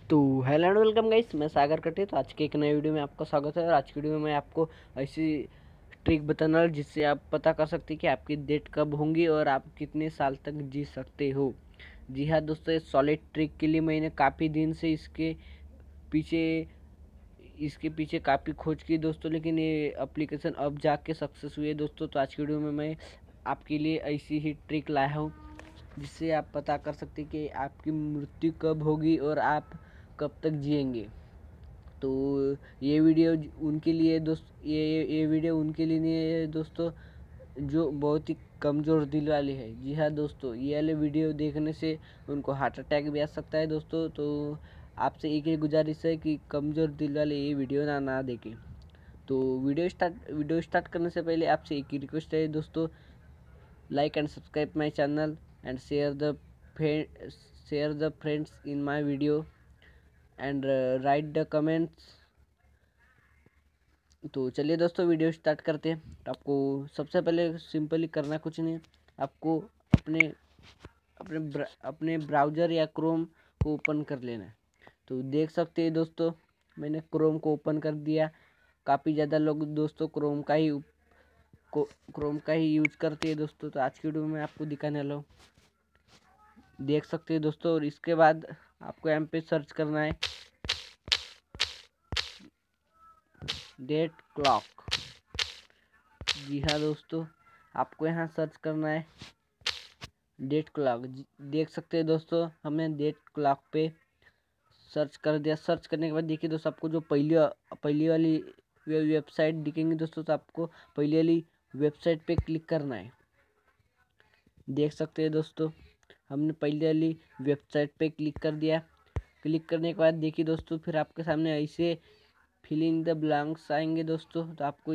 तो hello and welcome guys, मैं सागर कटे। तो आज के एक नए वीडियो में आपका स्वागत है। और आज की वीडियो में मैं आपको ऐसी ट्रिक बताने वाला जिससे आप पता कर सकते हैं कि आपकी डेट कब होंगी और आप कितने साल तक जी सकते हो। जी हाँ दोस्तों, इस सॉलिड ट्रिक के लिए मैंने काफ़ी दिन से पीछे काफ़ी खोज की दोस्तों, लेकिन ये एप्लीकेशन अब जाके सक्सेस हुई है दोस्तों। तो आज की वीडियो में मैं आपके लिए ऐसी ही ट्रिक लाया हूँ जिससे आप पता कर सकते हैं कि आपकी मृत्यु कब होगी और आप कब तक जिएंगे। तो ये वीडियो उनके लिए ये वीडियो उनके लिए नहीं है दोस्तों जो बहुत ही कमज़ोर दिल वाले हैं। जी हाँ दोस्तों, ये वाले वीडियो देखने से उनको हार्ट अटैक भी आ सकता है दोस्तों। तो आपसे एक ही गुजारिश है कि कमज़ोर दिल वाले ये वीडियो ना देखें। तो वीडियो स्टार्ट करने से पहले आपसे एक ही रिक्वेस्ट है दोस्तों, like and subscribe my channel and share the friends in my video and write the comments. तो चलिए दोस्तों, वीडियो स्टार्ट करते हैं। तो आपको सबसे पहले सिंपली करना कुछ नहीं है, आपको अपने अपने ब्राउज़र या क्रोम को ओपन कर लेना है। तो देख सकते हैं दोस्तों, मैंने क्रोम को ओपन कर दिया। काफ़ी ज़्यादा लोग दोस्तों क्रोम का ही यूज करते हैं दोस्तों। तो आज की वीडियो में आपको दिखाने वाला हूँ, देख सकते हैं दोस्तों। और इसके बाद आपको यहाँ पे सर्च करना है डेट क्लॉक। जी हाँ दोस्तों, आपको यहाँ सर्च करना है डेट क्लॉक। देख सकते हैं दोस्तों, हमने डेट क्लॉक पे सर्च कर दिया। सर्च करने के बाद देखिए दोस्तों, आपको जो पहली वाली वेबसाइट दिखेंगी दोस्तों, तो आपको पहली वाली वेबसाइट पे क्लिक करना है। देख सकते हैं दोस्तों, हमने पहली वाली वेबसाइट पे क्लिक कर दिया। क्लिक करने के बाद देखिए दोस्तों, फिर आपके सामने ऐसे फिल इन द ब्लैंक्स आएंगे दोस्तों। तो आपको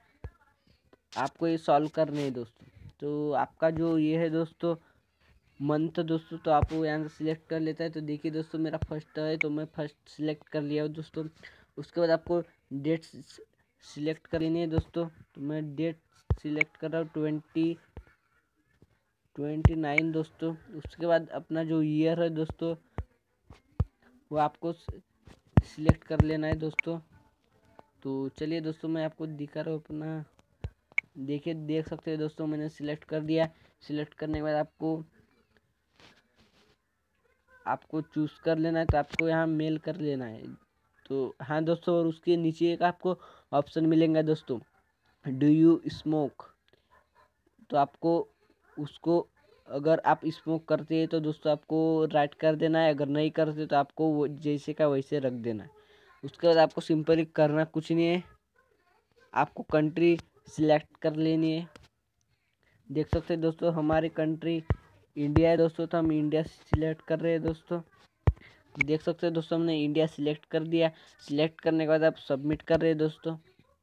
ये सॉल्व करने हैं दोस्तों। तो आपका जो ये है दोस्तों मंथ दोस्तों, तो आप वो यहाँ से सिलेक्ट कर लेता है। तो देखिए दोस्तों, मेरा फर्स्ट है तो मैं फर्स्ट सिलेक्ट कर लिया हूँ दोस्तों। उसके बाद आपको डेट सिलेक्ट करनी है दोस्तों। तो मैं डेट सिलेक्ट कर रहा हूँ 2029 दोस्तों। उसके बाद अपना जो ईयर है दोस्तों वो आपको सिलेक्ट कर लेना है दोस्तों। तो चलिए दोस्तों, मैं आपको दिखा रहा हूँ अपना। देखिए, देख सकते हैं दोस्तों, मैंने सिलेक्ट कर दिया। सिलेक्ट करने के बाद आपको चूज़ कर लेना है। तो आपको यहाँ मेल कर लेना है। तो हाँ दोस्तों, और उसके नीचे एक आपको ऑप्शन मिलेगा दोस्तों, डू यू स्मोक। तो आपको उसको, अगर आप स्मोक करते हैं तो दोस्तों आपको राइट कर देना है। अगर नहीं करते तो आपको वो जैसे का वैसे रख देना है। उसके बाद आपको सिंपली करना कुछ नहीं है, आपको कंट्री सिलेक्ट कर लेनी है। देख सकते हैं दोस्तों, हमारी कंट्री इंडिया है दोस्तों, तो हम इंडिया सिलेक्ट कर रहे हैं दोस्तों। देख सकते हैं दोस्तों, हमने इंडिया सिलेक्ट कर दिया। सिलेक्ट करने के बाद आप सबमिट कर रहे हैं दोस्तों।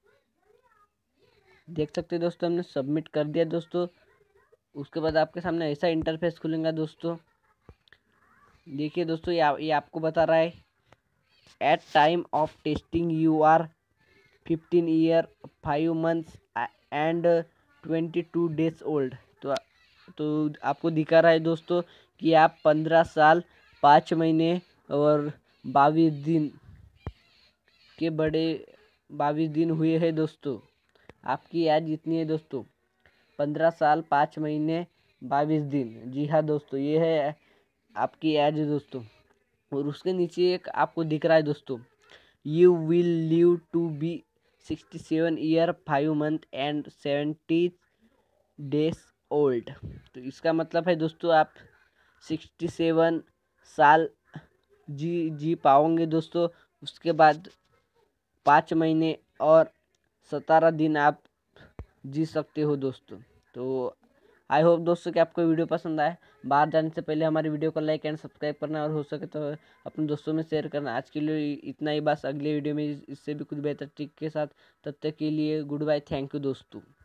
देख सकते हैं दोस्तों, हमने सबमिट कर दिया दोस्तों। उसके बाद आपके सामने ऐसा इंटरफेस खुलेगा दोस्तों। देखिए दोस्तों, ये आपको बता रहा है at time of testing you are 15 year 5 months and 22 days old. तो आपको दिखा रहा है दोस्तों कि आप 15 साल 5 महीने और 22 दिन के बड़े 22 दिन हुए हैं दोस्तों। आपकी एज जितनी है दोस्तों, 15 साल 5 महीने 22 दिन। जी हाँ दोस्तों, ये है आपकी एज दोस्तों। और उसके नीचे एक आपको दिख रहा है दोस्तों, you will live to be 67 year 5 month and 70 days old. तो इसका मतलब है दोस्तों, आप 67 साल जी पाओगे दोस्तों। उसके बाद 5 महीने और 17 दिन आप जी सकते हो दोस्तों। तो आई होप दोस्तों कि आपको वीडियो पसंद आए। बाहर जाने से पहले हमारी वीडियो को लाइक एंड सब्सक्राइब करना और हो सके तो अपने दोस्तों में शेयर करना। आज के लिए इतना ही, बस अगले वीडियो में इससे भी कुछ बेहतर ट्रिक के साथ। तब तक के लिए गुड बाय, थैंक यू दोस्तों।